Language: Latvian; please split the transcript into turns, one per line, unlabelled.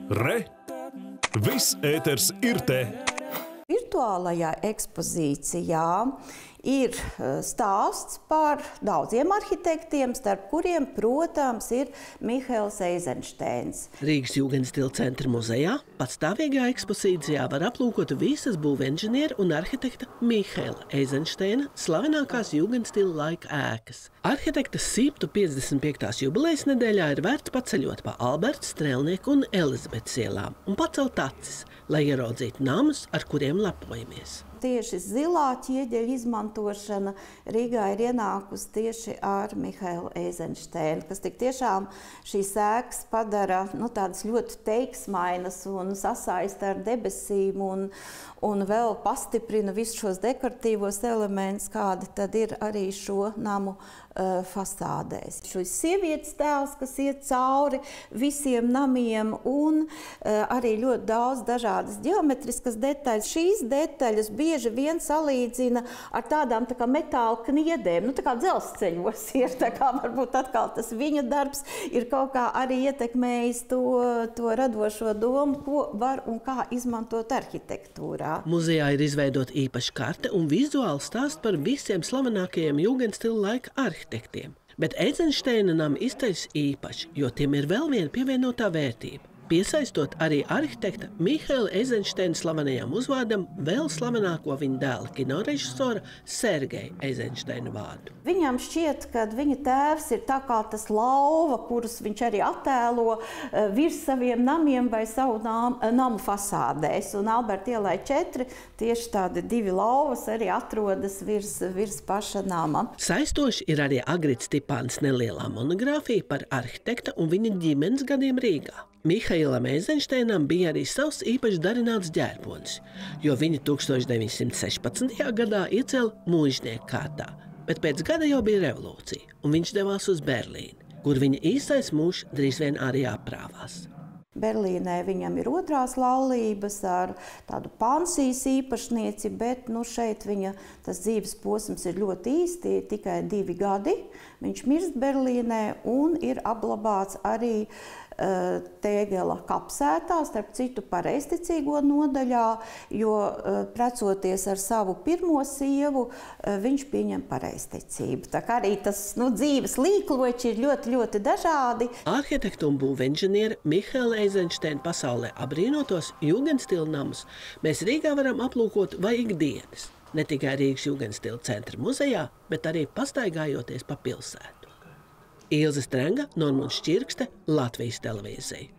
Re! Viss ēters ir te!
Virtuālajā ekspozīcijā ir stāsts par daudziem arhitektiem, starp kuriem, protams, ir Mihails Eizenšteins.
Rīgas Jugendstila centra muzejā patstāvīgā ekspozīcijā var aplūkot visas būvinženieru un arhitekta Mihaila Eizenšteina slavenākās Jugendstila laika ēkas. Arhitekta 155. jubilejas nedēļā ir vērts paceļot pa Alberta, Strēlnieka un Elizabetes ielām un pacelt acis, lai ieraudzītu namus, ar kuriem lepojamies.
Tieši zilā ķieģeļa izmantošana Rīgā ir ienākusi tieši ar Mihailu Eizenšteinu, kas tik tiešām šīs ēkas padara tādas ļoti teiksmainas un sasaista ar debesīm un vēl pastiprina visus šos dekoratīvos elementus, kādi tad ir arī šo namu fasādēs. Šis sievietes tēls, kas iet cauri visiem namiem un arī ļoti daudz dažādas ģeometriskas detaļas. Šīs detaļas bieži vien salīdzina ar tādām tā kā metāla kniedēm, tā kā dzelzceļos ir, tā kā varbūt atkal tas viņa darbs ir kaut kā arī ietekmējis to radošo domu, ko var un kā izmantot arhitektūrā.
Muzejā ir izveidota īpaša karte un vizuāli stāst par visiem slavenākajiem Jugendstila laika arhitektiem. Bet Eizenšteina nama izceļas īpaši, jo tiem ir vēl viena pievienotā vērtība. Piesaistot arī arhitekta Mihaila Eizenšteina slavenajam uzvārdam vēl slavenāko viņa dēla kinorežisora Sergeja Eizenšteina vārdu.
Viņam šķiet, ka viņa tēvs ir tā kā tas lauva, kurus viņš arī attēlo virs saviem namiem vai savu namu fasādēs. Un Alberta ielai 4 tieši tādi 2 lauvas arī atrodas virs paša nama.
Saistoši ir arī Agrits Stipāns nelielā monogrāfija par arhitekta un viņa ģimenes gadiem Rīgā. Mihailam Eizenšteinam bija arī savs īpaši darināts ģērbonis, jo viņu 1916. gadā iecēla mūžnieku kārtā, bet pēc gada jau bija revolūcija, un viņš devās uz Berlīni, kur viņa īstais mūžs drīz vien arī aprāvās.
Berlīnē viņam ir otrās laulības ar tādu pansijas īpašnieci, bet šeit viņa tas dzīves posms ir ļoti īsti, tikai 2 gadi. Viņš mirst Berlīnē un ir apglabāts arī Tēgela kapsētā, starp citu pareizticīgo nodaļā, jo precoties ar savu pirmo sievu, viņš pieņem pareizticību. Tā kā arī tas dzīves līkloči ir ļoti, ļoti dažādi.
Arhitektu un būvinženieri Mihaila Eizenšteina pasaulē abrīnotos Jugendstila namus mēs Rīgā varam aplūkot vai ikdienas. Ne tikai Rīgas Jugendstila centra muzejā, bet arī pastaigājoties pa pilsētu. Ilze Strenga, Normunds Čirkste, Latvijas televīzija.